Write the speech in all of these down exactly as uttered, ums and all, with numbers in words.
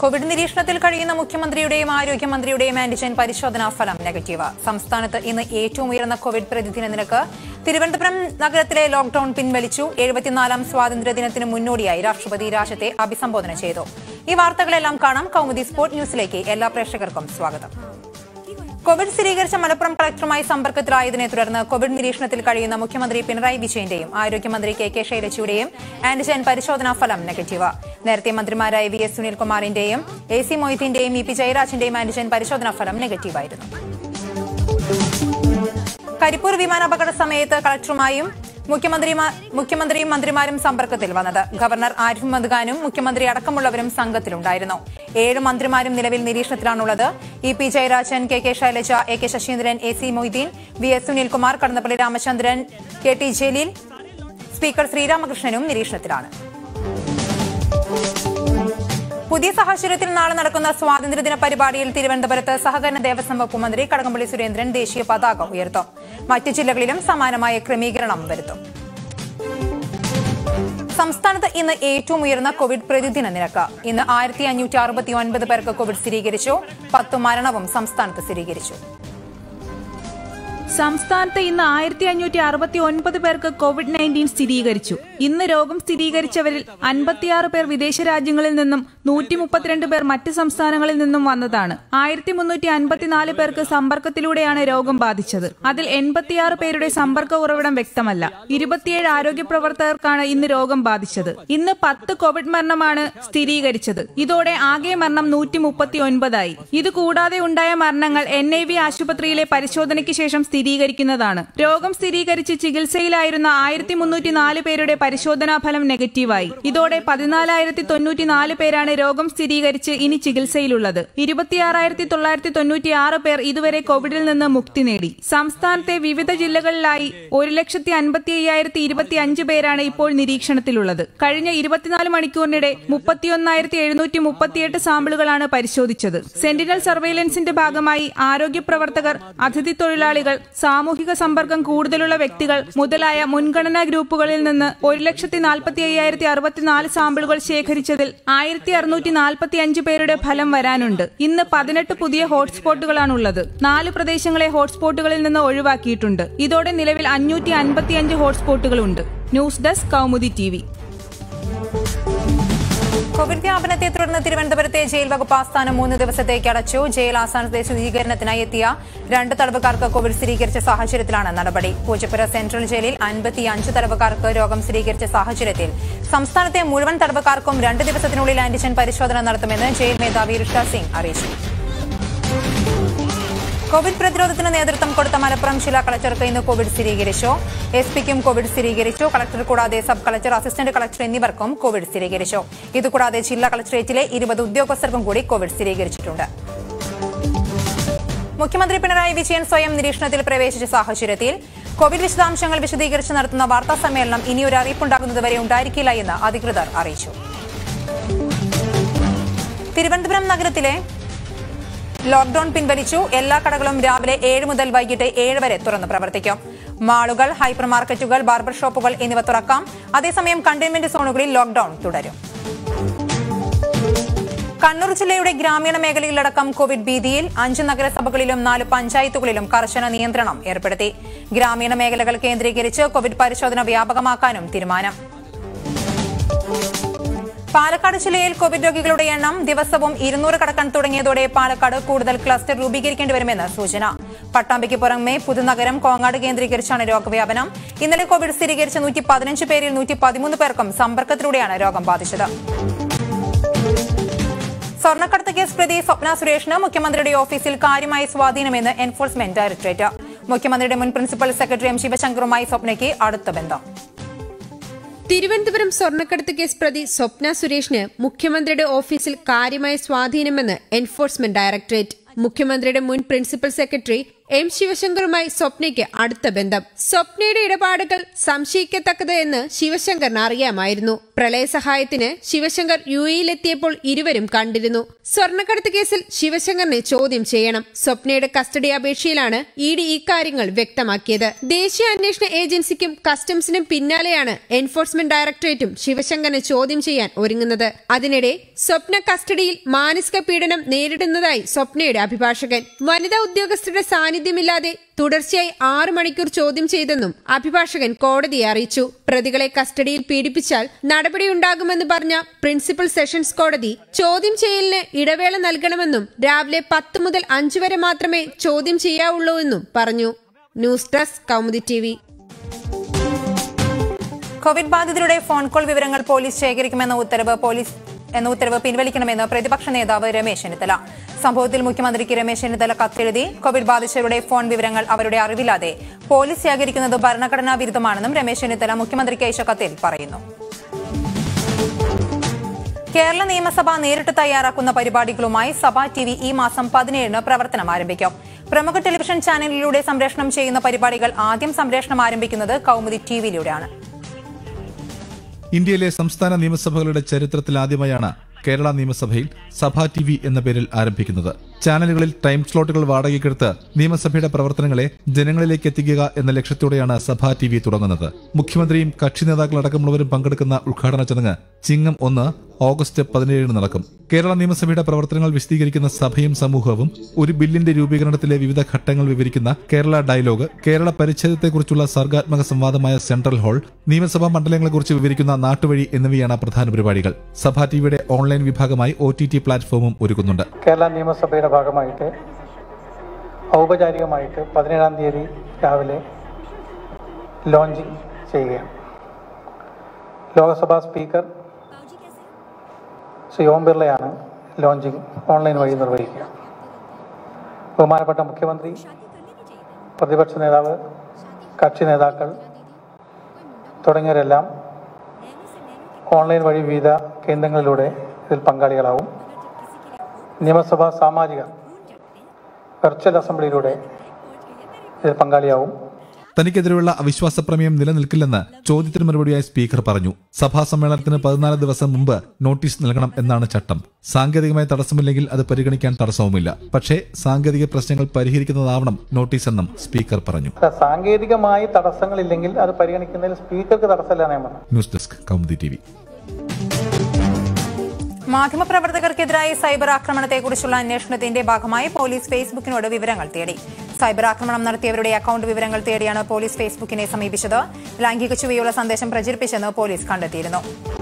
Covid നിരീക്ഷണത്തിൽ കഴിയുന്ന മുഖ്യമന്ത്രിയുടെയും ആരോഗ്യമന്ത്രിയുടെയും antigen പരിശോധനാ ഫലം നെഗറ്റീവ്. സംസ്ഥാനത്ത് ഇന്ന് ഏറ്റവും ഉയർന്ന കോവിഡ് പ്രതിദിന നിരക്ക്. തിരുവനന്തപുരം നഗരത്തിലെ ലോക്ഡൌൺ പിൻവലിച്ചു. എഴുപത്തിനാലാം സ്വാതന്ത്ര്യദിനത്തിന് മുന്നോടിയായി രാഷ്ട്രപതി രാജ്യത്തെ അഭിസംബോധന ചെയ്തു. ഈ വാർത്തകളെല്ലാം കാണാം കൗമുദി സ്പോർട് ന്യൂസിലേക്ക്. എല്ലാ പ്രേക്ഷകർക്കും സ്വാഗതം. കോവിഡ് സ്ഥിരീകരിച്ച മലപ്പുറം കളക്ടറുമായി സമ്പർക്കത്തിലായതിനെ തുടർന്ന് കോവിഡ് നിരീക്ഷണത്തിൽ കഴിയുന്ന മുഖ്യമന്ത്രി പിണറായി വിജയന്റെയും ആരോഗ്യമന്ത്രി കെ കെ ശൈലജയുടെയും ആന്റിജൻ പരിശോധനാ ഫലം നെഗറ്റീവ്. നേരത്തെ മന്ത്രിമാരായ വി എസ് സുനിൽകുമാറിന്റെയും എ സി മൊയ്തീന്റെയും ഇ പി ജയരാജന്റെയും ആന്റിജൻ പരിശോധനാ ഫലം നെഗറ്റീവായിരുന്നു. കരിപ്പൂർ വിമാനാപകട സമയത്ത് കളക്ടറുമായും മുഖ്യമന്ത്രിയും മന്ത്രിമാരും സമ്പർക്കത്തിൽ വന്നത്. ഗവർണർ ആരിഫ് മുഹമ്മദ് ഖാനും മുഖ്യമന്ത്രി അടക്കമുള്ളവരും സംഘത്തിലുണ്ടായിരുന്നു. ഏഴ് മന്ത്രിമാരും നിലവിൽ നിരീക്ഷണത്തിലാണുള്ളത്. E P Jayarajan, K K Shailaja, A K Saseendran, A C Moideen, V S Sunilkumar, Kadannappally Ramachandran, K T Jaleel, speaker ശ്രീരാമകൃഷ്ണനും നിരീക്ഷണത്തിലാണ്. പുതിയ സാഹചര്യത്തിൽ നാളെ നടക്കുന്ന സ്വാതന്ത്ര്യദിന പരിപാടിയിൽ തിരുവനന്തപുരത്ത് സഹകരണ ദേവസ്വം വകുപ്പ് മന്ത്രി കടകംപള്ളി സുരേന്ദ്രൻ ദേശീയ പതാക ഉയർത്തും. മറ്റ് ജില്ലകളിലും സമാനമായ ക്രമീകരണം വരുത്തും. സംസ്ഥാനത്ത് ഇന്ന് ഏറ്റവും ഉയർന്ന കോവിഡ് പ്രതിദിന നിരക്ക്. ഇന്ന് ആയിരത്തി അഞ്ഞൂറ്റി അറുപത്തി ഒൻപത് പേർക്ക് കോവിഡ് സ്ഥിരീകരിച്ചു. പത്ത് മരണവും സംസ്ഥാനത്ത് സ്ഥിരീകരിച്ചു. സംസ്ഥാനത്ത് ഇന്ന് ആയിരത്തി അഞ്ഞൂറ്റി അറുപത്തി ഒൻപത് പേർക്ക് കോവിഡ് നയൻറ്റീൻ സ്ഥിരീകരിച്ചു. ഇന്ന് രോഗം സ്ഥിരീകരിച്ചവരിൽ അൻപത്തിയാറ് പേർ വിദേശ രാജ്യങ്ങളിൽ നിന്നും നൂറ്റി മുപ്പത്തിരണ്ട് പേർ മറ്റ് സംസ്ഥാനങ്ങളിൽ നിന്നും വന്നതാണ്. ആയിരത്തി മുന്നൂറ്റി അൻപത്തിനാല് പേർക്ക് സമ്പർക്കത്തിലൂടെയാണ് രോഗം ബാധിച്ചത്. അതിൽ എൺപത്തിയാറ് പേരുടെ സമ്പർക്ക ഉറവിടം വ്യക്തമല്ല. ഇരുപത്തിയേഴ് ആരോഗ്യ പ്രവർത്തകർക്കാണ് ഇന്ന് രോഗം ബാധിച്ചത്. ഇന്ന് പത്ത് കോവിഡ് മരണമാണ് സ്ഥിരീകരിച്ചത്. ഇതോടെ ആകെ മരണം നൂറ്റി മുപ്പത്തി ഒൻപതായി. ഇത് കൂടാതെ ഉണ്ടായ മരണങ്ങൾ എൻ ഐ വി ആശുപത്രിയിലെ പരിശോധനയ്ക്ക് ശേഷം സ്ഥിരീകരിക്കുന്നതാണ്. രോഗം സ്ഥിരീകരിച്ച് ചികിത്സയിലായിരുന്ന ആയിരത്തി മുന്നൂറ്റി നാല് പേരുടെ പരിശോധനാ ഫലം നെഗറ്റീവായി. ഇതോടെ പതിനാലായിരത്തി തൊണ്ണൂറ്റി നാല് പേരാണ് രോഗം സ്ഥിരീകരിച്ച് ഇനി ചികിത്സയിലുള്ളത്. ഇരുപത്തിയാറായിരത്തി തൊള്ളായിരത്തി തൊണ്ണൂറ്റി ആറ് പേർ ഇതുവരെ കോവിഡിൽ നിന്ന് മുക്തി നേടി. സംസ്ഥാനത്തെ വിവിധ ജില്ലകളിലായി ഒരു ലക്ഷത്തി അൻപത്തി അയ്യായിരത്തി ഇരുപത്തി അഞ്ച് പേരാണ് ഇപ്പോൾ നിരീക്ഷണത്തിലുള്ളത്. കഴിഞ്ഞ ഇരുപത്തിനാല് മണിക്കൂറിനിടെ മുപ്പത്തിയൊന്നായിരത്തി എഴുന്നൂറ്റി മുപ്പത്തിയെട്ട് സാമ്പിളുകളാണ് പരിശോധിച്ചത്. സെന്റിനൽ സർവൈലൻസിന്റെ ഭാഗമായി ആരോഗ്യ പ്രവർത്തകർ, അതിഥി തൊഴിലാളികൾ, സാമൂഹിക സമ്പർക്കം കൂടുതലുള്ള വ്യക്തികൾ മുതലായ മുൻഗണനാ ഗ്രൂപ്പുകളിൽ നിന്ന് ഒരു ലക്ഷത്തി നാൽപ്പത്തി അയ്യായിരത്തി അറുപത്തിനാല് സാമ്പിളുകൾ ശേഖരിച്ചതിൽ ആയിരത്തി അറുന്നൂറ്റി നാൽപ്പത്തി അഞ്ച് പേരുടെ ഫലം വരാനുണ്ട്. ഇന്ന് പതിനെട്ട് പുതിയ ഹോട്ട്സ്പോട്ടുകളാണുള്ളത്. നാല് പ്രദേശങ്ങളെ ഹോട്ട്സ്പോട്ടുകളിൽ നിന്ന് ഒഴിവാക്കിയിട്ടുണ്ട്. ഇതോടെ നിലവിൽ അഞ്ഞൂറ്റി അൻപത്തിയഞ്ച് ഹോട്ട്സ്പോട്ടുകളുണ്ട്. News desk Kaumudi T V. Covid വ്യാപനത്തെ തുടർന്ന് തിരുവനന്തപുരത്തെ ജയിൽ വകുപ്പ് ആസ്ഥാനം മൂന്ന് ദിവസത്തേക്ക് അടച്ചു. ജയിൽ ആസ്ഥാനത്തെ ശുചീകരണത്തിനായി എത്തിയ രണ്ട് തടവുകാർക്ക് കോവിഡ് സ്ഥിരീകരിച്ച സാഹചര്യത്തിലാണ് നടപടി. പൂജപ്പുര സെൻട്രൽ ജയിലിൽ അൻപത്തിയഞ്ച് തടവുകാർക്ക് രോഗം സ്ഥിരീകരിച്ച സാഹചര്യത്തിൽ സംസ്ഥാനത്തെ മുഴുവൻ തടവുകാർക്കും രണ്ട് ദിവസത്തിനുള്ളിൽ ആന്റിജൻ പരിശോധന നടത്തുമെന്ന് ജയിൽ മേധാവി ഋഷ സിംഗ് അറിയിച്ചു. കോവിഡ് പ്രതിരോധത്തിന് നേതൃത്വം കൊടുത്ത മലപ്പുറം ജില്ലാ കളക്ടർക്ക് ഇന്ന് കോവിഡ് സ്ഥിരീകരിച്ചു. എസ് പിക്കും കോവിഡ് സ്ഥിരീകരിച്ചു. കളക്ടർ കൂടാതെ സബ് കളക്ടർ, അസിസ്റ്റന്റ് കളക്ടർ എന്നിവർക്കും കോവിഡ് സ്ഥിരീകരിച്ചു. ഇതുകൂടാതെ ജില്ലാ കളക്ടറേറ്റിലെ ഇരുപത് ഉദ്യോഗസ്ഥർക്കും കൂടി കോവിഡ് സ്ഥിരീകരിച്ചിട്ടുണ്ട്. മുഖ്യമന്ത്രി പിണറായി വിജയൻ സ്വയം നിരീക്ഷണത്തിൽ പ്രവേശിച്ച സാഹചര്യത്തിൽ കോവിഡ് വിശദാംശങ്ങൾ വിശദീകരിച്ച് നടത്തുന്ന വാർത്താ സമ്മേളനം ഇനിയൊരു അറിയിപ്പുണ്ടാകുന്നതുവരെ ഉണ്ടായിരിക്കില്ല എന്ന് അധികൃതർ അറിയിച്ചു. തിരുവനന്തപുരം നഗരത്തിലെ ലോക്ഡൌൺ പിൻവലിച്ചു. എല്ലാ കടകളും രാവിലെ ഏഴ് മുതൽ വൈകിട്ട് ഏഴ് വരെ തുറന്ന് പ്രവർത്തിക്കും. മാളുകൾ, ഹൈപ്പർ മാർക്കറ്റുകൾ, ബാർബർ ഷോപ്പുകൾ എന്നിവ തുറക്കാം. അതേസമയം കണ്ടെയ്ൻമെന്റ് സോണുകളിൽ ലോക്ഡൌൺ തുടരും. കണ്ണൂർ ജില്ലയുടെ ഗ്രാമീണ മേഖലയിലടക്കം കോവിഡ് ഭീതിയിൽ. അഞ്ച് നഗരസഭകളിലും നാല് പഞ്ചായത്തുകളിലും കർശന നിയന്ത്രണം ഏർപ്പെടുത്തി. ഗ്രാമീണ മേഖലകൾ കേന്ദ്രീകരിച്ച് കോവിഡ് പരിശോധന വ്യാപകമാക്കാനും തീരുമാനം. പാലക്കാട് ജില്ലയിൽ കോവിഡ് രോഗികളുടെ എണ്ണം ദിവസവും ഇരുന്നൂറ് കടക്കാൻ തുടങ്ങിയതോടെ പാലക്കാട് കൂടുതൽ ക്ലസ്റ്റർ രൂപീകരിക്കേണ്ടി വരുമെന്ന് സൂചന. പട്ടാമ്പിക്ക് പുറമെ പുതുനഗരം, കോങ്ങാട് കേന്ദ്രീകരിച്ചാണ് രോഗവ്യാപനം. ഇന്നലെ കോവിഡ് സ്ഥിരീകരിച്ച നൂറ്റി പതിനഞ്ച് പേരിൽ നൂറ്റി പതിമൂന്ന് പേർക്കും സമ്പർക്കത്തിലൂടെയാണ് രോഗം ബാധിച്ചത്. സ്വർണ്ണക്കടത്ത് കേസ് പ്രതി സ്വപ്ന സുരേഷിന് മുഖ്യമന്ത്രിയുടെ ഓഫീസിൽ കാര്യമായ സ്വാധീനമെന്ന് എൻഫോഴ്സ്മെന്റ് ഡയറക്ടറേറ്റ്. മുഖ്യമന്ത്രിയുടെ മുൻ പ്രിൻസിപ്പൽ സെക്രട്ടറി എം ശിവശങ്കറുമായി സ്വപ്നയ്ക്ക് അടുത്ത ബന്ധം. തിരുവനന്തപുരം സ്വർണ്ണക്കടത്ത് കേസ് പ്രതി സ്വപ്ന സുരേഷിന് മുഖ്യമന്ത്രിയുടെ ഓഫീസിൽ കാര്യമായ സ്വാധീനമെന്ന് എൻഫോഴ്സ്മെന്റ് ഡയറക്ടറേറ്റ്. മുഖ്യമന്ത്രിയുടെ മുൻ പ്രിൻസിപ്പൽ സെക്രട്ടറി എം ശിവശങ്കറുമായി സ്വപ്നയ്ക്ക് അടുത്ത ബന്ധം. സ്വപ്നയുടെ ഇടപാടുകൾ സംശയിക്കത്തക്കത് എന്ന് ശിവശങ്കറിന് അറിയാമായിരുന്നു. പ്രളയ സഹായത്തിന് ശിവശങ്കർ യു എയിലെത്തിയപ്പോൾ ഇരുവരും കണ്ടിരുന്നു. സ്വർണ്ണക്കടത്ത് കേസിൽ ശിവശങ്കറിനെ ചോദ്യം ചെയ്യണം. സ്വപ്നയുടെ കസ്റ്റഡി അപേക്ഷയിലാണ് ഇ ഡി ഇക്കാര്യങ്ങൾ വ്യക്തമാക്കിയത്. ദേശീയ അന്വേഷണ ഏജൻസിക്കും കസ്റ്റംസിനും പിന്നാലെയാണ് എൻഫോഴ്സ്മെന്റ് ഡയറക്ടറേറ്റും ശിവശങ്കറിനെ ചോദ്യം ചെയ്യാൻ ഒരുങ്ങുന്നത്. അതിനിടെ സ്വപ്ന കസ്റ്റഡിയിൽ മാനസിക പീഡനം നേരിടുന്നതായി സ്വപ്നയുടെ അഭിഭാഷകൻ. വനിതാ ഉദ്യോഗസ്ഥരുടെ സാന്നിധ്യമില്ലാതെ തുടർച്ചയായി ആറു മണിക്കൂർ ചോദ്യം ചെയ്തെന്നും അഭിഭാഷകൻ കോടതിയെ അറിയിച്ചു. പ്രതികളെ കസ്റ്റഡിയിൽ പീഡിപ്പിച്ചാൽ നടപടിയുണ്ടാകുമെന്ന് പറഞ്ഞ പ്രിൻസിപ്പൽ സെഷൻസ് കോടതി ചോദ്യം ചെയ്യലിന് ഇടവേള നൽകണമെന്നും രാവിലെ പത്ത് മുതൽ അഞ്ചു വരെ മാത്രമേ ചോദ്യം ചെയ്യാവുള്ളൂ എന്നും പറഞ്ഞു. News desk Kaumudi T V. Covid ബാധിതരുടെ ഫോൺ കോൾ വിവരങ്ങൾ പോലീസ് ശേഖരിക്കുമെന്ന ഉത്തരവ് പോലീസ് എന്ന ഉത്തരവ് പിൻവലിക്കണമെന്ന് പ്രതിപക്ഷ നേതാവ് രമേശ് ചെന്നിത്തല. സംഭവത്തിൽ മുഖ്യമന്ത്രിക്ക് രമേശ് ചെന്നിത്തല കത്തെഴുതി. കോവിഡ് ബാധിച്ചവരുടെ ഫോൺ വിവരങ്ങൾ അവരുടെ അറിവില്ലാതെ പോലീസ് ശേഖരിക്കുന്നത് ഭരണഘടനാ വിരുദ്ധമാണെന്നും രമേശ് ചെന്നിത്തല മുഖ്യമന്ത്രിക്ക് അയച്ച കത്തിൽ പറയുന്നു. കേരള നിയമസഭ നേരിട്ട് തയ്യാറാക്കുന്ന പരിപാടികളുമായി സഭ ടി വി ഈ മാസം പതിനേഴിന് പ്രവർത്തനം ആരംഭിക്കും. പ്രമുഖ ടെലിവിഷൻ ചാനലിലൂടെ സംപ്രേഷണം ചെയ്യുന്ന പരിപാടികൾ ആദ്യം സംപ്രേഷണം ആരംഭിക്കുന്നത് കൗമുദി ടി വിയിലൂടെയാണ്. ഇന്ത്യയിലെ സംസ്ഥാന നിയമസഭകളുടെ ചരിത്രത്തിൽ ആദ്യമായാണ് കേരള നിയമസഭയിൽ സഭാ ടി വി എന്ന പേരിൽ ആരംഭിക്കുന്നത്. ചാനലുകളിൽ ടൈം സ്ലോട്ടുകൾ വാടകയ്ക്കെടുത്ത് നിയമസഭയുടെ പ്രവർത്തനങ്ങളെ ജനങ്ങളിലേക്ക് എത്തിക്കുക എന്ന ലക്ഷ്യത്തോടെയാണ് സഭാ ടി വി തുടങ്ങുന്നത്. മുഖ്യമന്ത്രിയും കക്ഷി നേതാക്കളടക്കമുള്ളവരും പങ്കെടുക്കുന്ന ഉദ്ഘാടന ചടങ്ങ് ചിങ്ങം ഒന്ന് ഓഗസ്റ്റ് പതിനേഴിന് നടക്കും. കേരള നിയമസഭയുടെ പ്രവർത്തനങ്ങൾ വിശദീകരിക്കുന്ന സഭയും സമൂഹവും, ഒരു ബില്ലിന്റെ രൂപീകരണത്തിലെ വിവിധ ഘട്ടങ്ങൾ വിവരിക്കുന്ന കേരള ഡയലോഗ്, കേരള പരിച്ഛേദത്തെക്കുറിച്ചുള്ള സർഗാത്മക സംവാദമായ സെൻട്രൽ ഹാൾ, നിയമസഭാ മണ്ഡലങ്ങളെക്കുറിച്ച് വിവരിക്കുന്ന നാട്ടുവഴി എന്നിവയാണ് പ്രധാന പരിപാടികൾ. സഭാ ടിവിയുടെ ഓൺലൈൻ വിഭാഗമായി ഒ ടി ടി പ്ലാറ്റ്ഫോമും ഒരുക്കുന്നുണ്ട്. കേരള നിയമസഭയുടെ ഭാഗമായിട്ട് ഔപചാരികമായിട്ട് പതിനേഴാം തീയതി രാവിലെ ലോഞ്ചിങ് ചെയ്യുകയാണ്. ലോക്സഭാ സ്പീക്കർ ശ്രീ ഓം ബിർളയാണ് ലോഞ്ചിങ് ഓൺലൈൻ വഴി നിർവഹിക്കുക. ബഹുമാനപ്പെട്ട മുഖ്യമന്ത്രി, പ്രതിപക്ഷ നേതാവ്, കക്ഷി നേതാക്കൾ തുടങ്ങിയവരെല്ലാം ഓൺലൈൻ വഴി വിവിധ കേന്ദ്രങ്ങളിലൂടെ ഇതിൽ പങ്കാളികളാവും. നിയമസഭാ സാമാജികർ വെർച്വൽ അസംബ്ലിയിലൂടെ ഇതിൽ പങ്കാളിയാവും. തനിക്കെതിരെയുള്ള അവിശ്വാസ പ്രമേയം നിലനിൽക്കില്ലെന്ന് ചോദ്യത്തിന് മറുപടിയായി സ്പീക്കർ പറഞ്ഞു. സഭാ സമ്മേളനത്തിന് പതിനാല് ദിവസം മുമ്പ് നോട്ടീസ് നൽകണം എന്നാണ് ചട്ടം. സാങ്കേതികമായ തടസ്സമില്ലെങ്കിൽ അത് പരിഗണിക്കാൻ തടസ്സവുമില്ല. പക്ഷേ സാങ്കേതിക പ്രശ്നങ്ങൾ പരിഹരിക്കുന്നതാവണം നോട്ടീസെന്നും സ്പീക്കർ പറഞ്ഞു. സാങ്കേതികമായി തടസ്സങ്ങളില്ലെങ്കിൽ അത് പരിഗണിക്കുന്നതിൽ സ്പീക്കർക്ക് തടസ്സമില്ല നിയമം. News desk Kaumudi T V. മാധ്യമപ്രവർത്തകർക്കെതിരായ സൈബർ ആക്രമണത്തെക്കുറിച്ചുള്ള അന്വേഷണത്തിന്റെ ഭാഗമായി പോലീസ് ഫേസ്ബുക്കിനോട് വിവരങ്ങൾ തേടി. സൈബർ ആക്രമണം നടത്തിയവരുടെ അക്കൌണ്ട് വിവരങ്ങൾ തേടിയാണ് പോലീസ് ഫേസ്ബുക്കിനെ സമീപിച്ചത്. ലൈംഗിക ചുവയുള്ള സന്ദേശം പ്രചരിപ്പിച്ചെന്ന് പോലീസ് കണ്ടെത്തിയിരുന്നു.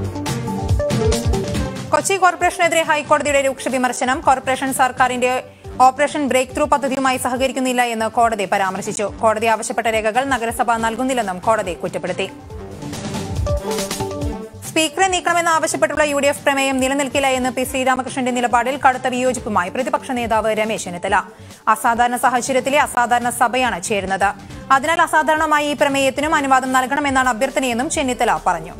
കൊച്ചി കോർപ്പറേഷനെതിരെ ഹൈക്കോടതിയുടെ രൂക്ഷ വിമർശനം. കോർപ്പറേഷൻ സർക്കാരിന്റെ ഓപ്പറേഷൻ ബ്രേക്ക് ത്രൂ പദ്ധതിയുമായി സഹകരിക്കുന്നില്ല എന്ന് കോടതി പരാമർശിച്ചു. കോടതി ആവശ്യപ്പെട്ട രേഖകൾ നഗരസഭ നൽകുന്നില്ലെന്നും കോടതി കുറ്റപ്പെടുത്തി. സ്പീക്കറെ നീക്കണമെന്ന് ആവശ്യപ്പെട്ടുള്ള യു ഡി എഫ് പ്രമേയം നിലനിൽക്കില്ല എന്ന് പി ശ്രീരാമകൃഷ്ണന്റെ നിലപാടിൽ കടുത്ത വിയോജിപ്പുമായി പ്രതിപക്ഷ നേതാവ് രമേശ് ചെന്നിത്തല. അസാധാരണ സാഹചര്യത്തിലെ അസാധാരണ സഭയാണ് ചേരുന്നത്. അതിനാൽ അസാധാരണമായി ഈ പ്രമേയത്തിനും അനുവാദം നൽകണമെന്നാണ് അഭ്യർത്ഥനയെന്നും ചെന്നിത്തല പറഞ്ഞു.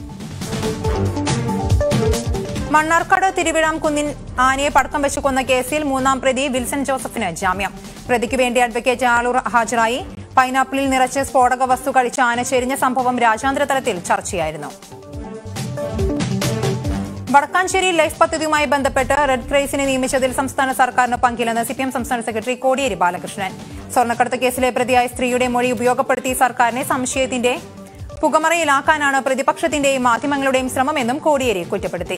മണ്ണാർക്കാട് തിരുവിഴാംകുന്നിൽ ആനയെ പടക്കം വെച്ച് കൊന്ന കേസിൽ മൂന്നാം പ്രതി വിൽസൺ ജോസഫിന് ജാമ്യം. പ്രതിക്ക് വേണ്ടി അഡ്വക്കേറ്റ് ആളൂർ ഹാജരായി. പൈനാപ്പിളിൽ നിറച്ച് സ്ഫോടക വസ്തു കഴിച്ച ആന ചെരിഞ്ഞ സംഭവം രാജ്യാന്തര തലത്തിൽ ചർച്ചയായിരുന്നു. വടക്കാഞ്ചേരി ലൈഫ് പദ്ധതിയുമായി ബന്ധപ്പെട്ട് റെഡ് ക്രൈസിനെ നിയമിച്ചതിൽ സംസ്ഥാന സർക്കാരിന് പങ്കില്ലെന്ന് സിപിഎം സംസ്ഥാന സെക്രട്ടറി കോടിയേരി ബാലകൃഷ്ണൻ. സ്വർണ്ണക്കടത്ത് കേസിലെ പ്രതിയായ സ്ത്രീയുടെ മൊഴി ഉപയോഗപ്പെടുത്തി സർക്കാരിനെ സംശയത്തിന്റെ പുകമറയിലാക്കാനാണ് പ്രതിപക്ഷത്തിന്റെയും മാധ്യമങ്ങളുടെയും ശ്രമമെന്നും കോടിയേരി കുറ്റപ്പെടുത്തി.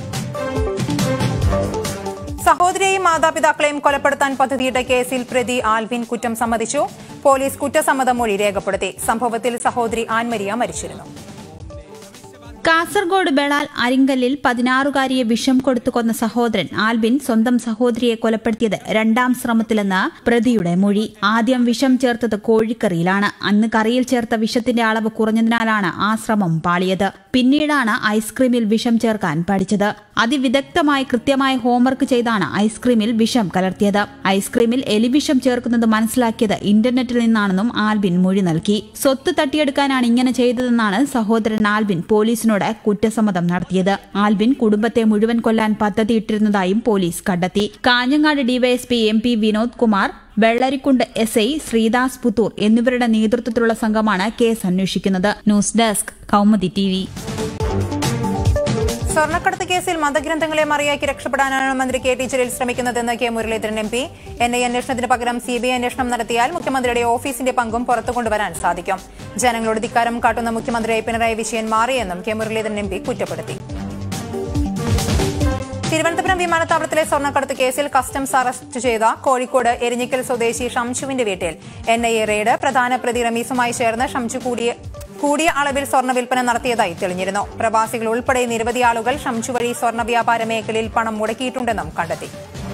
സഹോദരിയെയും മാതാപിതാക്കളെയും കൊലപ്പെടുത്താൻ പദ്ധതിയിട്ട കേസിൽ പ്രതി ആൽവിൻ കുറ്റം സമ്മതിച്ചു. പോലീസ് കുറ്റസമ്മത മൊഴി രേഖപ്പെടുത്തി. സംഭവത്തിൽ സഹോദരി ആൻമരിയ മരിച്ചിരുന്നു. കാസർഗോഡ് ബളാൽ അരിങ്കലിൽ പതിനാറുകാരിയെ വിഷം കൊടുത്തു കൊന്ന സഹോദരൻ ആൽബിൻ സ്വന്തം സഹോദരിയെ കൊലപ്പെടുത്തിയത് രണ്ടാം ശ്രമത്തിലെന്ന് പ്രതിയുടെ മൊഴി. ആദ്യം വിഷം ചേർത്തത് കോഴിക്കറിയിലാണ്. അന്ന് കറിയിൽ ചേർത്ത വിഷത്തിന്റെ അളവ് കുറഞ്ഞതിനാലാണ് ആ ശ്രമം പാളിയത്. പിന്നീടാണ് ഐസ്ക്രീമിൽ വിഷം ചേർക്കാൻ പഠിച്ചത്. അതിവിദഗ്ധമായി കൃത്യമായി ഹോംവർക്ക് ചെയ്താണ് ഐസ്ക്രീമിൽ വിഷം കലർത്തിയത്. ഐസ്ക്രീമിൽ എലിവിഷം ചേർക്കുന്നത് മനസ്സിലാക്കിയത് ഇന്റർനെറ്റിൽ നിന്നാണെന്നും ആൽബിൻ മൊഴി നൽകി. സ്വത്ത് തട്ടിയെടുക്കാനാണ് ഇങ്ങനെ ചെയ്തതെന്നാണ് സഹോദരൻ ആൽബിൻ പോലീസിനോട് കുറ്റസമ്മതം നടത്തിയത്. ആൽബിൻ കുടുംബത്തെ മുഴുവൻ കൊല്ലാൻ പദ്ധതിയിട്ടിരുന്നതായും പോലീസ് കണ്ടെത്തി. Kanhangad DYSP M P Vinod Kumar Vellarikundu S I Sreedas Puthur എന്നിവരുടെ നേതൃത്വത്തിലുള്ള സംഘമാണ് കേസ് അന്വേഷിക്കുന്നത്. News desk Kaumudi T V. സ്വർണ്ണക്കടത്ത് കേസിൽ മതഗ്രന്ഥങ്ങളെ മറിയാക്കി രക്ഷപ്പെടാനാണ് മന്ത്രി കെ ടി ജലീൽ ശ്രമിക്കുന്നതെന്ന് K Muraleedharan M P. N I അന്വേഷണത്തിന് പകരം സി ബി ഐ അന്വേഷണം നടത്തിയാൽ മുഖ്യമന്ത്രിയുടെ ഓഫീസിന്റെ പങ്കും പുറത്തു കൊണ്ടുവരാൻ സാധിക്കും. ജനങ്ങളോട് ധിക്കാരം കാട്ടുന്ന മുഖ്യമന്ത്രിയായി പിണറായി വിജയൻ മാറിയെന്നും കെ മുരളീധരൻ എം പി കുറ്റപ്പെടുത്തി. തിരുവനന്തപുരം വിമാനത്താവളത്തിലെ സ്വർണ്ണക്കടത്ത് കേസിൽ കസ്റ്റംസ് അറസ്റ്റ് ചെയ്ത കോഴിക്കോട് എരിഞ്ഞിക്കൽ സ്വദേശി ഷംജുവിന്റെ വീട്ടിൽ എൻ ഐ എ റെയ്ഡ്. പ്രധാന പ്രതി റമീസുമായി ചേർന്ന് ഷംജു കൂടിയ കൂടിയ അളവിൽ സ്വർണ്ണ വിൽപ്പന നടത്തിയതായി തെളിഞ്ഞിരുന്നു. പ്രവാസികൾ ഉൾപ്പെടെ നിരവധി ആളുകൾ ഷംജു വഴി സ്വർണ്ണ വ്യാപാര മേഖലയിൽ പണം മുടക്കിയിട്ടുണ്ടെന്നും കണ്ടെത്തി.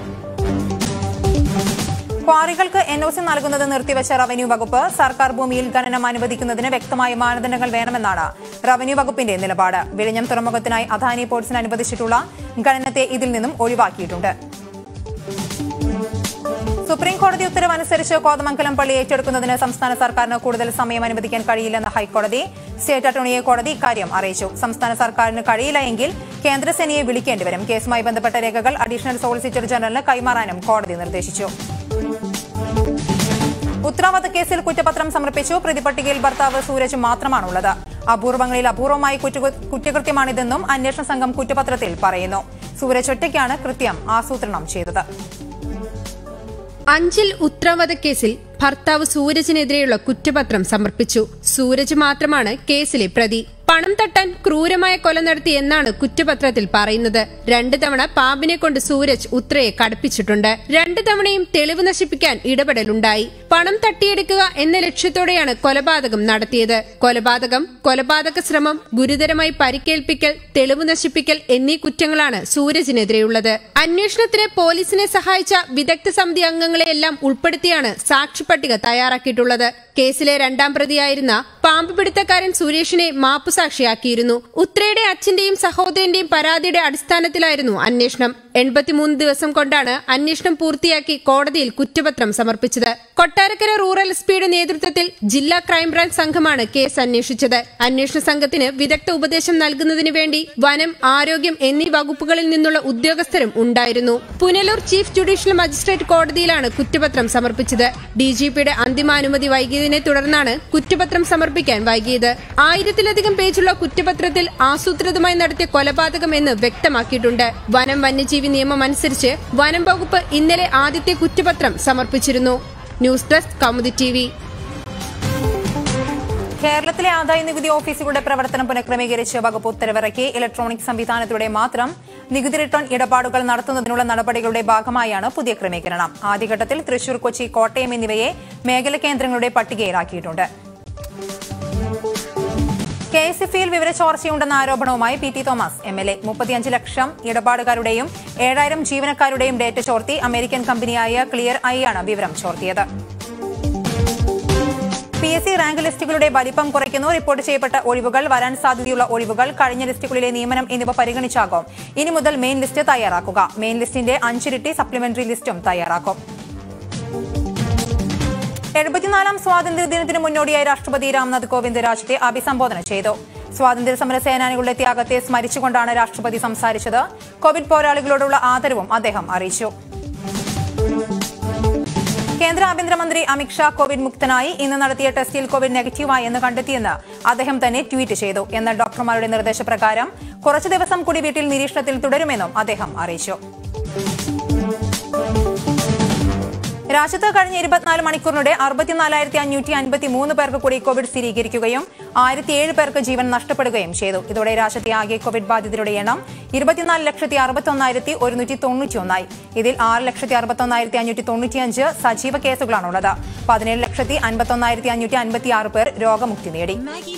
ക്വാറികൾക്ക് എൻ ഒ സി നൽകുന്നത് നിർത്തിവച്ച റവന്യൂ വകുപ്പ്. സർക്കാർ ഭൂമിയിൽ ഖനനം അനുവദിക്കുന്നതിന് വ്യക്തമായ മാനദണ്ഡങ്ങൾ വേണമെന്നാണ് റവന്യൂ വകുപ്പിന്റെ നിലപാട്. വിഴിഞ്ഞം തുറമുഖത്തിനായി അദാനി പോർട്സിന് അനുവദിച്ചിട്ടുള്ള ഖനനത്തെ ഇതിൽ നിന്നും ഒഴിവാക്കിയിട്ടുണ്ട്. സുപ്രീംകോടതി ഉത്തരവ് അനുസരിച്ച് കോതമംഗലം പള്ളി ഏറ്റെടുക്കുന്നതിന് സംസ്ഥാന സർക്കാരിന് കൂടുതൽ സമയം അനുവദിക്കാൻ കഴിയില്ലെന്ന് ഹൈക്കോടതി. സ്റ്റേറ്റ് അറ്റോർണിയെ കോടതി ഇക്കാര്യം അറിയിച്ചു. സംസ്ഥാന സർക്കാരിന് കഴിയില്ല എങ്കിൽ കേന്ദ്രസേനയെ വിളിക്കേണ്ടിവരും. കേസുമായി ബന്ധപ്പെട്ട രേഖകൾ അഡീഷണൽ സോളിസിറ്റർ ജനറലിന് കൈമാറാനും കോടതി നിർദ്ദേശിച്ചു. ഉത്തരവാദ കേസിൽ കുറ്റപത്രം സമർപ്പിച്ചു. പ്രതിപട്ടികയിൽ ഭർത്താവ് സൂരജ് മാത്രമാണുള്ളത്. അപൂർവങ്ങളിൽ അപൂർവമായ കുറ്റകൃത്യമാണിതെന്നും അന്വേഷണ സംഘം കുറ്റപത്രത്തിൽ പറയുന്നു. സൂരജ് ഒറ്റയ്ക്കാണ് കൃത്യം ആസൂത്രണം ചെയ്തത്. അഞ്ചൽ ഉത്തരവാദ കേസിൽ ഭർത്താവ് സൂരജിനെതിരെയുള്ള കുറ്റപത്രം സമർപ്പിച്ചു. സൂരജ് മാത്രമാണ് കേസിലെ പ്രതി. പണം തട്ടാൻ ക്രൂരമായ കൊല നടത്തി എന്നാണ് കുറ്റപത്രത്തിൽ പറയുന്നത്. രണ്ടു തവണ പാമ്പിനെ കൊണ്ട് സൂരജ് ഉത്രയെ കടുപ്പിച്ചിട്ടുണ്ട്. രണ്ടു തവണയും തെളിവ് നശിപ്പിക്കാൻ ഇടപെടലുണ്ടായി. പണം തട്ടിയെടുക്കുക എന്ന ലക്ഷ്യത്തോടെയാണ് കൊലപാതകം നടത്തിയത്. കൊലപാതകം, കൊലപാതക ശ്രമം, ഗുരുതരമായി പരിക്കേൽപ്പിക്കൽ, തെളിവ് നശിപ്പിക്കൽ എന്നീ കുറ്റങ്ങളാണ് സൂരജിനെതിരെയുള്ളത്. അന്വേഷണത്തിന് പോലീസിനെ സഹായിച്ച വിദഗ്ധ സമിതി അംഗങ്ങളെയെല്ലാം ഉൾപ്പെടുത്തിയാണ് സാക്ഷിപ്പട്ടിക തയ്യാറാക്കിയിട്ടുള്ളത്. കേസിലെ രണ്ടാം പ്രതിയായിരുന്ന പാമ്പ് പിടുത്തക്കാരൻ സുരേഷിനെ മാപ്പുസാക്ഷിയാക്കിയിരുന്നു. ഉത്രയുടെ അച്ഛന്റെയും സഹോദരന്റെയും പരാതിയുടെ അടിസ്ഥാനത്തിലായിരുന്നു അന്വേഷണം. എൺപത്തിമൂന്ന് ദിവസം കൊണ്ടാണ് അന്വേഷണം പൂർത്തിയാക്കി കോടതിയിൽ കുറ്റപത്രം സമർപ്പിച്ചത്. കൊട്ടാരക്കര റൂറൽ എസ് പിയുടെ നേതൃത്വത്തിൽ ജില്ലാ ക്രൈംബ്രാഞ്ച് സംഘമാണ് കേസ് അന്വേഷിച്ചത്. അന്വേഷണ സംഘത്തിന് വിദഗ്ധ ഉപദേശം നൽകുന്നതിന് വേണ്ടി വനം, ആരോഗ്യം എന്നീ വകുപ്പുകളിൽ നിന്നുള്ള ഉദ്യോഗസ്ഥരും ഉണ്ടായിരുന്നു. പുനലൂർ ചീഫ് ജുഡീഷ്യൽ മജിസ്ട്രേറ്റ് കോടതിയിലാണ് കുറ്റപത്രം സമർപ്പിച്ചത്. ഡിജിപിയുടെ അന്തിമാനുമതി വൈകിയതിനെ തുടർന്നാണ് കുറ്റപത്രം സമർപ്പിക്കാൻ വൈകിയത്. ആയിരത്തിലധികം പേജുള്ള കുറ്റപത്രത്തിൽ ആസൂത്രിതമായി നടത്തിയ കൊലപാതകം എന്ന് വ്യക്തമാക്കിയിട്ടുണ്ട്. വനം വന്യജീവി നിയമം അനുസരിച്ച് വനം വകുപ്പ് ഇന്നലെ ആദ്യത്തെ കുറ്റപത്രം സമർപ്പിച്ചിരുന്നു. News desk Kaumudi T V. കേരളത്തിലെ ആദായ നികുതി ഓഫീസുകളുടെ പ്രവർത്തനം പുനഃക്രമീകരിച്ച് വകുപ്പ് ഉത്തരവിറക്കി. ഇലക്ട്രോണിക് സംവിധാനത്തിലൂടെ മാത്രം നികുതി റിട്ടേൺ ഇടപാടുകൾ നടത്തുന്നതിനുള്ള നടപടികളുടെ ഭാഗമായാണ് പുതിയ ക്രമീകരണം. ആദ്യഘട്ടത്തിൽ തൃശൂർ, കൊച്ചി, കോട്ടയം എന്നിവയെ മേഖല കേന്ദ്രങ്ങളുടെ പട്ടികയിലാക്കിയിട്ടുണ്ട്. കെ എസ് എഫ് ഇയിൽ വിവരച്ചോർച്ചയുണ്ടെന്ന ആരോപണവുമായി P T Thomas M L A. മുപ്പത്തിയഞ്ച് ലക്ഷം ഇടപാടുകാരുടെയും ഏഴായിരം ജീവനക്കാരുടെയും ഡേറ്റ ചോർത്തി. അമേരിക്കൻ കമ്പനിയായ ക്ലിയർ ഐ ആണ് വിവരം ചോർത്തിയത്. പി എസ് സി റാങ്ക് ലിസ്റ്റുകളുടെ വലിപ്പം കുറയ്ക്കുന്നു. റിപ്പോർട്ട് ചെയ്യപ്പെട്ട ഒഴിവുകൾ, വരാൻ സാധ്യതയുള്ള ഒഴിവുകൾ, കഴിഞ്ഞ ലിസ്റ്റുകളിലെ നിയമനം എന്നിവ പരിഗണിച്ചാകും ഇനി മുതൽ മെയിൻ ലിസ്റ്റ് തയ്യാറാക്കുക. മെയിൻ ലിസ്റ്റിന്റെ അഞ്ചിരട്ടി സപ്ലിമെന്ററി ലിസ്റ്റും തയ്യാറാക്കും. എഴുപത്തിനാലാം സ്വാതന്ത്ര്യദിനത്തിന് മുന്നോടിയായി രാഷ്ട്രപതി രാംനാഥ് കോവിന്ദ് രാജ്യത്തെ അഭിസംബോധന ചെയ്തു. സ്വാതന്ത്ര്യ സമര സേനാനികളുടെ ത്യാഗത്തെ സ്മരിച്ചുകൊണ്ടാണ് രാഷ്ട്രപതി സംസാരിച്ചത്. കോവിഡ് പോരാളികളോടുള്ള ആദരവും അദ്ദേഹം അറിയിച്ചു. കേന്ദ്ര ആഭ്യന്തരമന്ത്രി അമിത്ഷാ കോവിഡ് മുക്തനായി. ഇന്ന് നടത്തിയ ടെസ്റ്റിൽ കോവിഡ് നെഗറ്റീവായി എന്ന് കണ്ടെത്തിയെന്ന് അദ്ദേഹം തന്നെ ട്വീറ്റ് ചെയ്തു. എന്നാൽ ഡോക്ടർമാരുടെ നിർദ്ദേശപ്രകാരം കുറച്ചു ദിവസം കൂടി വീട്ടിൽ നിരീക്ഷണത്തിൽ തുടരുമെന്നും അദ്ദേഹം അറിയിച്ചു. രാജ്യത്ത് കഴിഞ്ഞ ഇരുപത്തിനാല് മണിക്കൂറിനിടെ അറുപത്തിനാലായിരത്തി അഞ്ഞൂറ്റി അൻപത്തി മൂന്ന് പേർക്ക് കൂടി കോവിഡ് സ്ഥിരീകരിക്കുകയും ആയിരത്തി ഏഴ് പേർക്ക് ജീവൻ നഷ്ടപ്പെടുകയും ചെയ്തു. ഇതോടെ രാജ്യത്തെ ആകെ കോവിഡ് ബാധിതരുടെ എണ്ണം ഇരുപത്തിനാല് ലക്ഷത്തി അറുപത്തി ഒന്നായിരത്തി ഒരുന്നൂറ്റി തൊണ്ണൂറ്റി ഒന്നായി. ഇതിൽ ആറ് ലക്ഷത്തി അറുപത്തി ഒന്നായിരത്തി അഞ്ഞൂറ്റി തൊണ്ണൂറ്റിയഞ്ച് സജീവ കേസുകളാണുള്ളത്. പതിനേഴ് ലക്ഷത്തി അൻപത്തി ഒന്നായിരത്തി അഞ്ഞൂറ്റി അൻപത്തി ആറ് പേർ രോഗമുക്തി നേടി.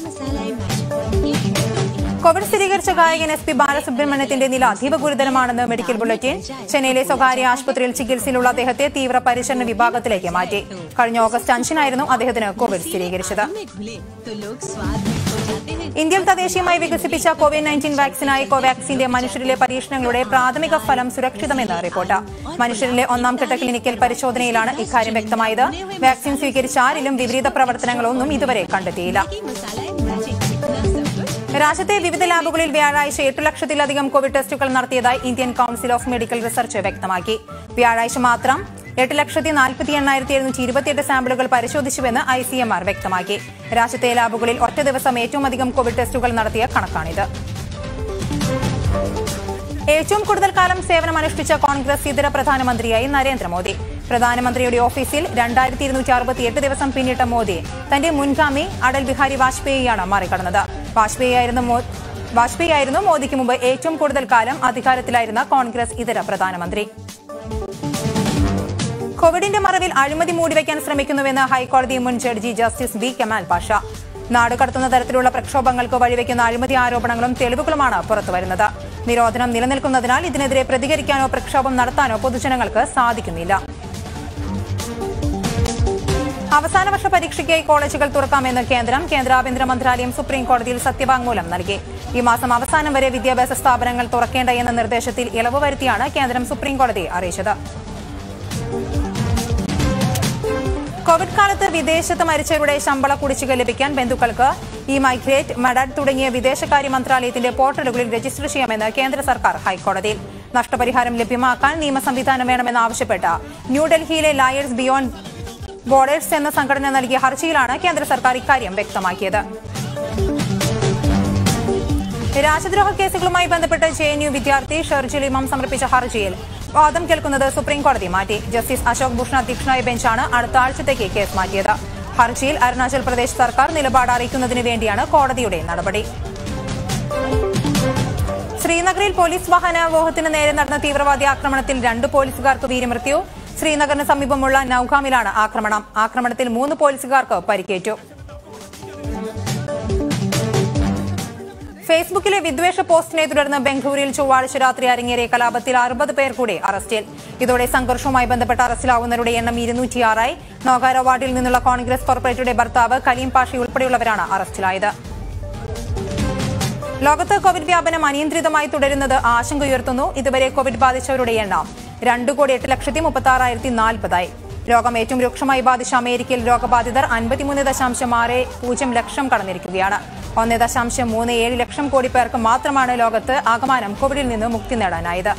കോവിഡ് സ്ഥിരീകരിച്ച ഗായകൻ എസ് പി ബാലസുബ്രഹ്മണ്യത്തിന്റെ നില അതീവ ഗുരുതരമാണെന്ന് മെഡിക്കൽ ബുള്ളറ്റിൻ. ചെന്നൈയിലെ സ്വകാര്യ ആശുപത്രിയിൽ ചികിത്സയിലുള്ള അദ്ദേഹത്തെ തീവ്രപരിചരണ വിഭാഗത്തിലേക്ക് മാറ്റി. കഴിഞ്ഞ ഓഗസ്റ്റ് അഞ്ചിനായിരുന്നു അദ്ദേഹത്തിന് കോവിഡ് സ്ഥിരീകരിച്ചത്. ഇന്ത്യയിൽ തദ്ദേശീയമായി വികസിപ്പിച്ച കോവിഡ് നയൻറ്റീൻ വാക്സിനായി കോവാക്സിന്റെ മനുഷ്യരിലെ പരീക്ഷണങ്ങളുടെ പ്രാഥമിക ഫലം സുരക്ഷിതമെന്ന് റിപ്പോർട്ട്. മനുഷ്യരിലെ ഒന്നാം ഘട്ട ക്ലിനിക്കൽ പരിശോധനയിലാണ് ഇക്കാര്യം വ്യക്തമായത്. വാക്സിൻ സ്വീകരിച്ച ആരിലും വിപരീത പ്രവർത്തനങ്ങളൊന്നും ഇതുവരെ കണ്ടെത്തിയില്ല. രാജ്യത്തെ വിവിധ ലാബുകളിൽ വ്യാഴാഴ്ച എട്ട് ലക്ഷത്തിലധികം കോവിഡ് ടെസ്റ്റുകൾ നടത്തിയതായി Indian council of medical research വ്യക്തമാക്കി. വ്യാഴാഴ്ച മാത്രം എട്ട് ലക്ഷത്തി നാൽപ്പത്തി എണ്ണായിരത്തി എഴുന്നൂറ്റി ഇരുപത്തിയെട്ട് സാമ്പിളുകൾ പരിശോധിച്ചുവെന്ന് ഐ സി എം ആർ വ്യക്തമാക്കി. രാജ്യത്തെ ലാബുകളിൽ ഒറ്റ ദിവസം ഏറ്റവും അധികം കോവിഡ് ടെസ്റ്റുകൾ നടത്തിയ കണക്കാണിത്. ഏറ്റവും കൂടുതൽ കാലം സേവനമനുഷ്ഠിച്ച കോൺഗ്രസ് ഇതര പ്രധാനമന്ത്രിയായി നരേന്ദ്രമോദി. പ്രധാനമന്ത്രിയുടെ ഓഫീസിൽ രണ്ടായിരത്തി ഇരുന്നൂറ്റി അറുപത്തിയെട്ട് ദിവസം പിന്നിട്ട മോദി തന്റെ മുൻഗാമി അടൽ ബിഹാരി വാജ്പേയിയാണ് മറികടന്നത്. വാജ്പേയിയായിരുന്നു വാജ്പേയിയായിരുന്നു മോദിക്ക് മുമ്പ് ഏറ്റവും കൂടുതൽ കാലം അധികാരത്തിലായിരുന്ന കോൺഗ്രസ് ഇതര പ്രധാനമന്ത്രി. കോവിഡിന്റെ മറവിൽ അഴിമതി മൂടിവെക്കാൻ ശ്രമിക്കുന്നുവെന്ന് ഹൈക്കോടതി മുൻ judge justice B Kemal Pasha. നാടുകടത്തുന്ന തരത്തിലുള്ള പ്രക്ഷോഭങ്ങൾക്ക് വഴിവെക്കുന്ന അഴിമതി ആരോപണങ്ങളും തെളിവുകളുമാണ് പുറത്തുവരുന്നത്. നിരോധനം നിലനിൽക്കുന്നതിനാൽ ഇതിനെതിരെ പ്രതികരിക്കാനോ പ്രക്ഷോഭം നടത്താനോ പൊതുജനങ്ങൾക്ക് സാധിക്കുന്നില്ല. അവസാന വർഷ പരീക്ഷയ്ക്കായി കോളേജുകൾ തുറക്കാമെന്ന് കേന്ദ്രം. കേന്ദ്ര ആഭ്യന്തര മന്ത്രാലയം സുപ്രീം കോടതിയിൽ സത്യവാങ്മൂലം നൽകി. ഈ മാസം അവസാനം വരെ വിദ്യാഭ്യാസ സ്ഥാപനങ്ങൾ തുറക്കേണ്ട എന്ന നിർദ്ദേശത്തിൽ ഇളവ് വരുത്തിയാണ് കേന്ദ്രം സുപ്രീം കോടതിയെ അറിയിച്ചത്. കോവിഡ് കാലത്ത് വിദേശത്ത് മരിച്ചവരുടെ ശമ്പള കുടിശ്ശിക ലഭിക്കാൻ ബന്ധുക്കൾക്ക് ഇ മൈഗ്രേറ്റ്, മഡാഡ് തുടങ്ങിയ വിദേശകാര്യ മന്ത്രാലയത്തിന്റെ പോർട്ടലുകളിൽ രജിസ്റ്റർ ചെയ്യാമെന്ന് കേന്ദ്ര സർക്കാർ ഹൈക്കോടതിയിൽ. നഷ്ടപരിഹാരം ലഭ്യമാക്കാൻ നിയമ സംവിധാനം വേണമെന്നാവശ്യപ്പെട്ട് ന്യൂഡൽഹിയിലെ ലയൺസ് ബിയോണ്ട് ബോർഡേഴ്സ് എന്ന സംഘടന നൽകിയ ഹർജിയിലാണ് കേന്ദ്ര സർക്കാർ ഇക്കാര്യം വ്യക്തമാക്കിയത്. രാജ്യദ്രോഹ കേസുകളുമായി ബന്ധപ്പെട്ട് ജെ എൻ യു വിദ്യാർത്ഥി ഷർജിൽ ഇമാം സമർപ്പിച്ച ഹർജിയിൽ വാദം കേൾക്കുന്നത് സുപ്രീം കോടതി മാറ്റി. ജസ്റ്റിസ് അശോക് ഭൂഷൺ അധ്യക്ഷനായ ബെഞ്ചാണ് അടുത്ത ആഴ്ചത്തേക്ക് കേസ് മാറ്റിയത്. ഹർജിയിൽ അരുണാചൽ പ്രദേശ് സർക്കാർ നിലപാട് അറിയിക്കുന്നതിന് വേണ്ടിയാണ് കോടതിയുടെ നടപടി. ശ്രീനഗറിൽ പോലീസ് വാഹനാവ്യൂഹത്തിന് നേരെ നടന്ന തീവ്രവാദി ആക്രമണത്തിൽ രണ്ട് പോലീസുകാർക്ക് വീരമൃത്യു. ശ്രീനഗറിന് സമീപമുള്ള നൌഗാമിലാണ് ആക്രമണം. ആക്രമണത്തിൽ മൂന്ന് പോലീസുകാർക്ക് പരിക്കേറ്റു. ഫേസ്ബുക്കിലെ വിദ്വേഷ പോസ്റ്റിനെ തുടർന്ന് ബംഗളൂരുവിൽ ചൊവ്വാഴ്ച രാത്രി അരങ്ങേറിയ കലാപത്തിൽ അറുപത് പേർ കൂടി അറസ്റ്റിൽ. ഇതോടെ സംഘർഷവുമായി ബന്ധപ്പെട്ട് അറസ്റ്റിലാവുന്നവരുടെ എണ്ണം ഇരുന്നൂറ്റിയാറായി. നോഗാര വാർഡിൽ നിന്നുള്ള കോൺഗ്രസ് കോർപ്പറേറ്ററുടെ ഭർത്താവ് കലീം പാഷ ഉൾപ്പെടെയുള്ളവരാണ് അറസ്റ്റിലായത്. ലോകത്ത് കോവിഡ് വ്യാപനം അനിയന്ത്രിതമായി തുടരുന്നത് ആശങ്കയുയർത്തുന്നു. ഇതുവരെ കോവിഡ് ബാധിച്ചവരുടെ എണ്ണം രണ്ട് കോടി എട്ട് ലക്ഷത്തി മുപ്പത്തി ആറായിരത്തി നാൽപ്പതായി. രോഗം ഏറ്റവും രൂക്ഷമായി ബാധിച്ച അമേരിക്കയിൽ രോഗബാധിതർ അൻപത്തിമൂന്ന് ദശാംശം ആറ് പൂജ്യം ലക്ഷം കടന്നിരിക്കുകയാണ്. ഒന്ന് ദശാംശം മൂന്ന് ഏഴ് ലക്ഷം കോടി പേർക്ക് മാത്രമാണ് ലോകത്ത് ആകമാനം കോവിഡിൽ നിന്ന് മുക്തി നേടാനായത്.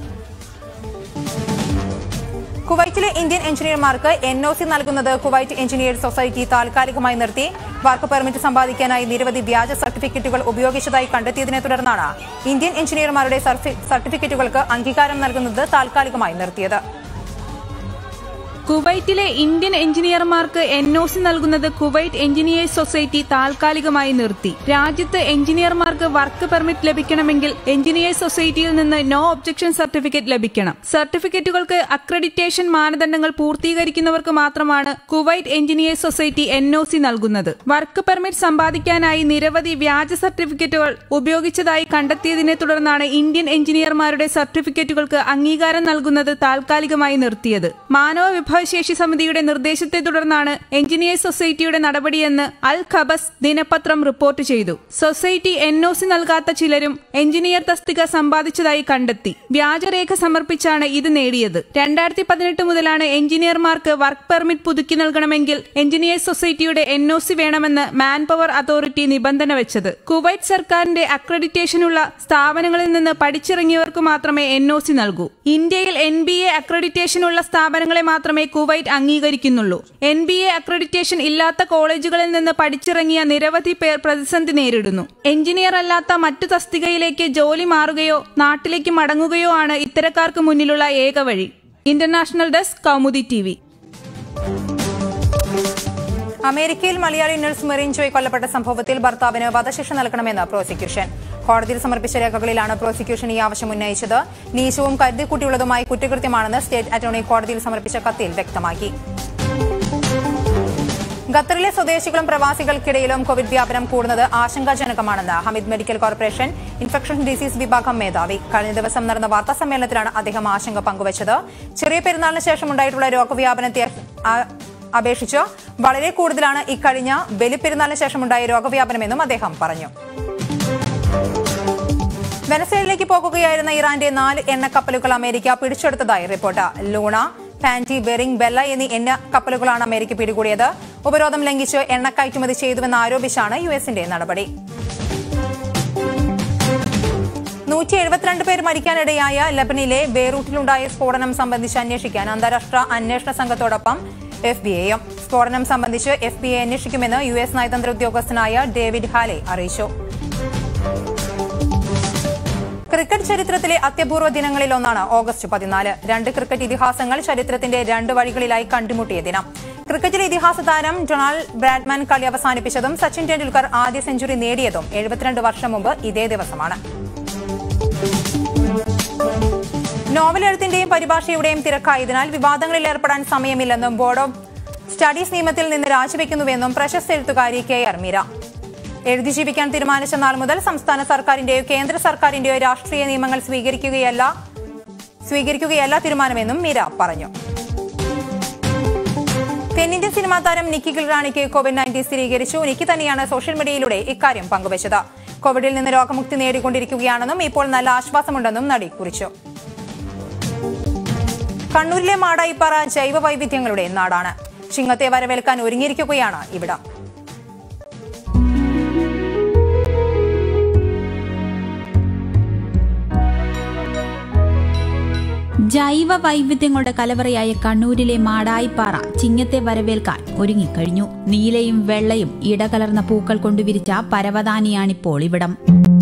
കുവൈറ്റിലെ ഇന്ത്യൻ എഞ്ചിനീയർമാർക്ക് എൻ ഒ സി നൽകുന്നത് കുവൈറ്റ് എഞ്ചിനീയേഴ്സ് സൊസൈറ്റി താൽക്കാലികമായി നിർത്തി. വർക്ക് പെർമിറ്റ് സമ്പാദിക്കാനായി നിരവധി വ്യാജ സർട്ടിഫിക്കറ്റുകൾ ഉപയോഗിച്ചതായി കണ്ടെത്തിയതിനെ തുടർന്നാണ് ഇന്ത്യൻ എഞ്ചിനീയർമാരുടെ സർട്ടിഫിക്കറ്റുകൾക്ക് അംഗീകാരം നൽകുന്നത് താൽക്കാലികമായി നിർത്തിയത്. കുവൈറ്റിലെ ഇന്ത്യൻ എഞ്ചിനീയർമാർക്ക് എൻ ഒ സി നൽകുന്നത് കുവൈറ്റ് എഞ്ചിനീയേഴ്സ് സൊസൈറ്റി താൽക്കാലികമായി നിർത്തി. രാജ്യത്ത് എഞ്ചിനീയർമാർക്ക് വർക്ക് പെർമിറ്റ് ലഭിക്കണമെങ്കിൽ എഞ്ചിനീയേഴ്സ് സൊസൈറ്റിയിൽ നിന്ന് നോ ഒബ്ജക്ഷൻ സർട്ടിഫിക്കറ്റ് ലഭിക്കണം. സർട്ടിഫിക്കറ്റുകൾക്ക് അക്രഡിറ്റേഷൻ മാനദണ്ഡങ്ങൾ പൂർത്തീകരിക്കുന്നവർക്ക് മാത്രമാണ് Kuwait engineers society N O C നൽകുന്നത്. വർക്ക് പെർമിറ്റ് സമ്പാദിക്കാനായി നിരവധി വ്യാജ സർട്ടിഫിക്കറ്റുകൾ ഉപയോഗിച്ചതായി കണ്ടെത്തിയതിനെ തുടർന്നാണ് ഇന്ത്യൻ എഞ്ചിനീയർമാരുടെ സർട്ടിഫിക്കറ്റുകൾക്ക് അംഗീകാരം നൽകുന്നത് താൽക്കാലികമായി നിർത്തിയത്. മാനവ ശേഷി സമിതിയുടെ നിർദ്ദേശത്തെ തുടർന്നാണ് എഞ്ചിനീയേഴ്സ് സൊസൈറ്റിയുടെ നടപടിയെന്ന് അൽ ഖബസ് ദിനപത്രം റിപ്പോർട്ട് ചെയ്തു. സൊസൈറ്റി എൻ ഒ സി നൽകാത്ത ചിലരും എഞ്ചിനീയർ തസ്തിക സമ്പാദിച്ചതായി കണ്ടെത്തി. വ്യാജരേഖ സമർപ്പിച്ചാണ് ഇത് നേടിയത്. രണ്ടായിരത്തി പതിനെട്ട് മുതലാണ് എഞ്ചിനീയർമാർക്ക് വർക്ക് പെർമിറ്റ് പുതുക്കി നൽകണമെങ്കിൽ എഞ്ചിനീയേഴ്സ് സൊസൈറ്റിയുടെ എൻ ഒ സി വേണമെന്ന് മാൻ പവർ അതോറിറ്റി നിബന്ധന വെച്ചത്. കുവൈറ്റ് സർക്കാരിന്റെ അക്രഡിറ്റേഷനുള്ള സ്ഥാപനങ്ങളിൽ നിന്ന് പഠിച്ചിറങ്ങിയവർക്ക് മാത്രമേ എൻ ഒ സി നൽകൂ. ഇന്ത്യയിൽ എൻ ബി എ അക്രഡിറ്റേഷനുള്ള സ്ഥാപനങ്ങളെ മാത്രമേ കുവൈറ്റ് അംഗീകരിക്കുന്നുള്ളൂ. എൻ ബി എ അക്രഡിറ്റേഷൻ ഇല്ലാത്ത കോളേജുകളിൽ നിന്ന് പഠിച്ചിറങ്ങിയ നിരവധി പേർ പ്രതിസന്ധി നേരിടുന്നു. എഞ്ചിനീയർ അല്ലാത്ത മറ്റു തസ്തികയിലേക്ക് ജോലി മാറുകയോ നാട്ടിലേക്ക് മടങ്ങുകയോ ആണ് ഇത്തരക്കാർക്ക് മുന്നിലുള്ള ഏക വഴി. International desk, Kaumudi T V. അമേരിക്കയിൽ മലയാളി നഴ്സ് മെറിൻ ജോയ് കൊല്ലപ്പെട്ട സംഭവത്തിൽ ഭർത്താവിന് വധശിക്ഷ നൽകണമെന്ന് പ്രോസിക്യൂഷൻ. കോടതിയിൽ സമർപ്പിച്ച രേഖകളിലാണ് പ്രോസിക്യൂഷൻ ഈ ആവശ്യം ഉന്നയിച്ചത്. നീചവും കരുതിക്കൂട്ടിയുള്ളതുമായി കുറ്റകൃത്യമാണെന്ന് സ്റ്റേറ്റ് അറ്റോർണി കോടതിയിൽ സമർപ്പിച്ച കത്തിൽ വ്യക്തമാക്കി. ഖത്തറിലെ സ്വദേശികളും പ്രവാസികൾക്കിടയിലും കോവിഡ് വ്യാപനം കൂടുന്നത് ആശങ്കാജനകമാണെന്ന് Hamad medical corporation infection disease വിഭാഗം മേധാവി. കഴിഞ്ഞ ദിവസം നടന്ന വാർത്താ സമ്മേളനത്തിലാണ് അദ്ദേഹം ആശങ്ക പങ്കുവച്ചത്. ചെറിയ പെരുന്നാളിന് ശേഷമുണ്ടായിട്ടുള്ള രോഗവ്യാപനത്തെ അപേക്ഷിച്ച് വളരെ കൂടുതലാണ് ഇക്കഴിഞ്ഞ ബലിപ്പെരുന്നാളിന് ശേഷമുണ്ടായ രോഗവ്യാപനമെന്നും അദ്ദേഹം പറഞ്ഞു. വെനസ്വേലയിലേക്ക് പോകുകയായിരുന്ന ഇറാന്റെ നാല് എണ്ണക്കപ്പലുകൾ അമേരിക്ക പിടിച്ചെടുത്തതായി report. Luna, Pandi, Bering, Bella എന്നീ എണ്ണ കപ്പലുകളാണ് അമേരിക്ക പിടികൂടിയത്. ഉപരോധം ലംഘിച്ച് എണ്ണ കയറ്റുമതി ചെയ്തുവെന്ന് ആരോപിച്ചാണ് യു എസിന്റെ നടപടി. നൂറ്റി എഴുപത്തിരണ്ട് പേർ മരിക്കാനിടയായ ലബനിലെ ബെയ്റൂട്ടിലുണ്ടായ സ്ഫോടനം സംബന്ധിച്ച് അന്വേഷിക്കാൻ അന്താരാഷ്ട്ര അന്വേഷണ സംഘത്തോടൊപ്പം എഫ് ബി ഐയും. സ്ഫോടനം സംബന്ധിച്ച് എഫ് ബി ഐ അന്വേഷിക്കുമെന്ന് യു എസ് നയതന്ത്ര ഉദ്യോഗസ്ഥനായ ഡേവിഡ് ഹാലെ അറിയിച്ചു. ക്രിക്കറ്റ് ചരിത്രത്തിലെ അത്യപൂർവ ദിനങ്ങളിലൊന്നാണ് ഓഗസ്റ്റ് പതിനാല്. രണ്ട് ക്രിക്കറ്റ് ഇതിഹാസങ്ങൾ ചരിത്രത്തിന്റെ രണ്ട് വഴികളിലായി കണ്ടുമുട്ടിയ ദിനം. ക്രിക്കറ്റിലെ ഇതിഹാസ താരം ഡൊണാൾഡ് ബ്രാഡ്മാൻ കളി അവസാനിപ്പിച്ചതും സച്ചിൻ ടെണ്ടുൽക്കർ ആദ്യ സെഞ്ചുറി നേടിയതും എഴുപത്തിരണ്ട് വർഷം മുമ്പ് ഇതേ ദിവസമാണ്. നോവൽ എഴുത്തിന്റെയും പരിഭാഷയുടെയും തിരക്കായതിനാൽ വിവാദങ്ങളിൽ ഏർപ്പെടാൻ സമയമില്ലെന്നും ബോർഡ് ഓഫ് സ്റ്റഡീസ് നിയമത്തിൽ നിന്ന് രാജിവെക്കുന്നുവെന്നും പ്രശസ്ത എഴുത്തുകാരി കെ ആർ മീര. എഴുതി ജീവിക്കാൻ തീരുമാനിച്ച നാൾ മുതൽ സംസ്ഥാന സർക്കാരിന്റെയോ കേന്ദ്ര സർക്കാരിന്റെയോ രാഷ്ട്രീയ നിയമങ്ങൾ സ്വീകരിക്കുകയല്ല സ്വീകരിക്കുകയല്ല തീരുമാനമെന്നും മീര പറഞ്ഞു. തെന്നിന്ത്യൻ സിനിമാ താരം നിക്കി ഗിൽറാണിക്ക് കോവിഡ് നയൻറ്റീൻ സ്ഥിരീകരിച്ചു. നിക്കി തന്നെയാണ് സോഷ്യൽ മീഡിയയിലൂടെ ഇക്കാര്യം പങ്കുവച്ചത്. കോവിഡിൽ നിന്ന് രോഗമുക്തി നേടിക്കൊണ്ടിരിക്കുകയാണെന്നും ഇപ്പോൾ നല്ല ആശ്വാസമുണ്ടെന്നും നടി കുറിച്ചു. കണ്ണൂരിലെ മാടായിപ്പാറ ജൈവ വൈവിധ്യങ്ങളുടെ നാടാണ്. ചിങ്ങത്തെ വരവേൽക്കാൻ ഒരുങ്ങിയിരിക്കുകയാണ് ഇവിടം. ജൈവ വൈവിധ്യങ്ങളുടെ കലവറയായ കണ്ണൂരിലെ മാടായിപ്പാറ ചിങ്ങത്തെ വരവേൽക്കാൻ ഒരുങ്ങിക്കഴിഞ്ഞു. നീലയും വെള്ളയും ഇടകലർന്ന പൂക്കൾ കൊണ്ട് വിരിച്ച പരവതാനിയാണിപ്പോൾ ഇവിടം.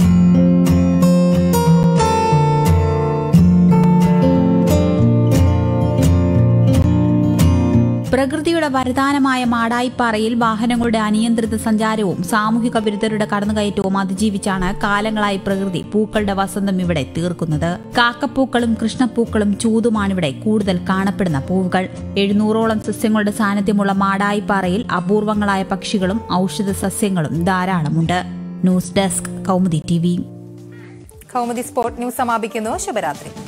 പ്രകൃതിയുടെ വരദാനമായ മാടായിപ്പാറയിൽ വാഹനങ്ങളുടെ അനിയന്ത്രിത സഞ്ചാരവും സാമൂഹിക വിരുദ്ധരുടെ കടന്നുകയറ്റവും അതിജീവിച്ചാണ് കാലങ്ങളായി പ്രകൃതി പൂക്കളുടെ വസന്തം ഇവിടെ തീർക്കുന്നത്. കാക്കപ്പൂക്കളും കൃഷ്ണപ്പൂക്കളും ചൂതുമാണിവിടെ കൂടുതൽ കാണപ്പെടുന്ന പൂവുകൾ. എഴുന്നൂറോളം സസ്യങ്ങളുടെ സാന്നിധ്യമുള്ള മാടായിപ്പാറയിൽ അപൂർവങ്ങളായ പക്ഷികളും ഔഷധ സസ്യങ്ങളും ധാരാളമുണ്ട്. News desk Kaumudi T V. Kaumudi sport news സമാപിക്കുന്നു. ശുഭരാത്രി.